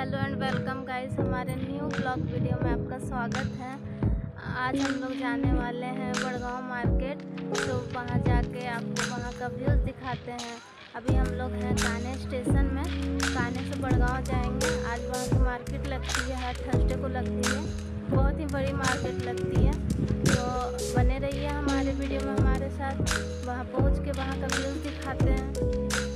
Hello and welcome guys, हमारे new blog video में आपका स्वागत है। आज हम लोग जाने वाले हैं बड़गांव मार्केट, तो वहां जाके आपको वहां का व्यूज़ दिखाते हैं। अभी हम लोग हैं कान्हे स्टेशन में, कान्हे से बड़गांव जाएंगे। आज वहां की मार्केट लगती है, हर थर्सडे को लगती है, बहुत ही बड़ी मार्केट लगती है। तो बने रहिए हमारे वीडियो में हमारे साथ। वहाँ पहुँच के वहाँ का व्यूज़ दिखाते हैं।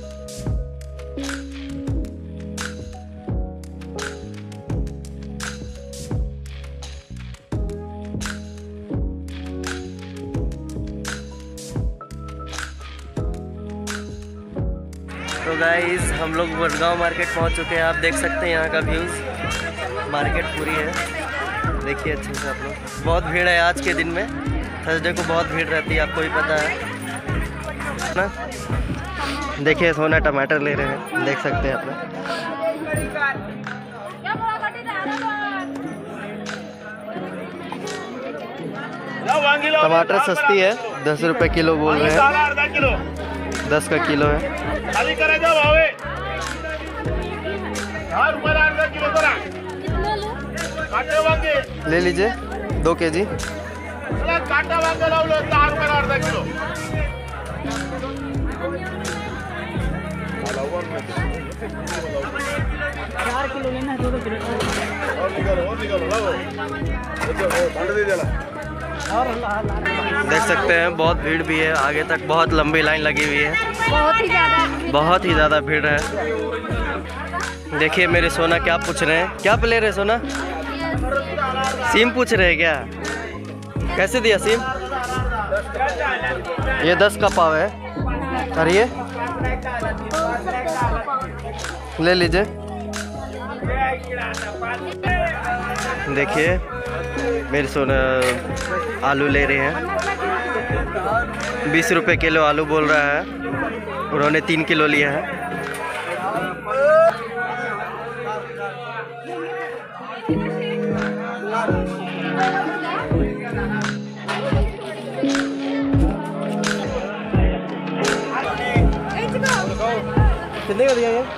तो गाइस हम लोग बड़गांव मार्केट पहुंच चुके हैं। आप देख सकते हैं यहाँ का व्यूज़, मार्केट पूरी है, देखिए अच्छे से आप लोग। बहुत भीड़ है आज के दिन में, थर्सडे को बहुत भीड़ रहती है, आपको भी पता है ना। देखिए सोना टमाटर ले रहे हैं, देख सकते हैं आप लोग। टमाटर सस्ती है, 10 रुपये किलो बोल रहे हैं, 10 का किलो है। ले लीजिए 2 kg। देख सकते हैं बहुत भीड़ भी है, आगे तक बहुत लंबी लाइन लगी हुई है, बहुत ही ज़्यादा भीड़ है। देखिए मेरे सोना क्या पूछ रहे हैं, क्या ले रहे सोना? सिम पूछ रहे हैं क्या? कैसे दिया सिम? ये 10 का पाव है, और ये ले लीजिए। देखिए मेरे सोना आलू ले रहे हैं, 20 रुपये किलो आलू बोल रहा है, उन्होंने 3 किलो लिया है। कितने का दिया ये?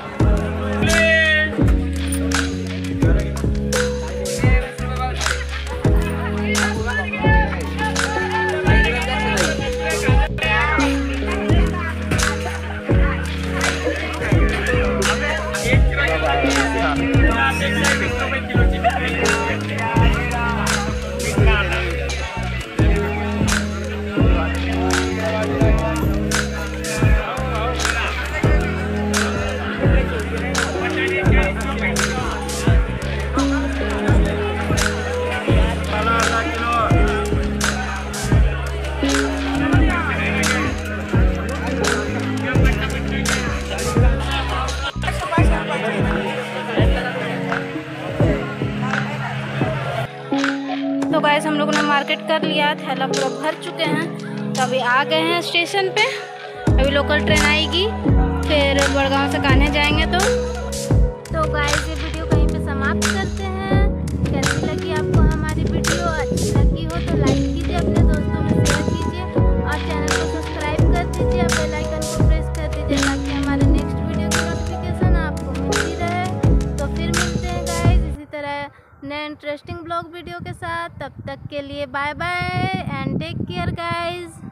तो गाइस हम लोगों ने मार्केट कर लिया, थैला पूरा भर चुके हैं। तो अभी आ गए हैं स्टेशन पे, अभी लोकल ट्रेन आएगी, फिर बड़गांव से कान्हे जाएंगे। तो गाइस ये वीडियो कहीं पे समाप्त करते हैं। कैसी लगी आपको हमारी वीडियो? अच्छी लगी हो तो लाइक कीजिए, अपने दोस्तों में शेयर कीजिए और चैनल को सब्सक्राइब कर दीजिए, बेल आइकन को प्रेस कर दीजिए ताकि हमारे नेक्स्ट वीडियो की नोटिफिकेशन आपको मिलती रहे। तो फिर मिलते हैं गाइस इसी तरह नए इंटरेस्टिंग ब्लॉग वीडियो के साथ। तब तक के लिए bye bye and take care guys.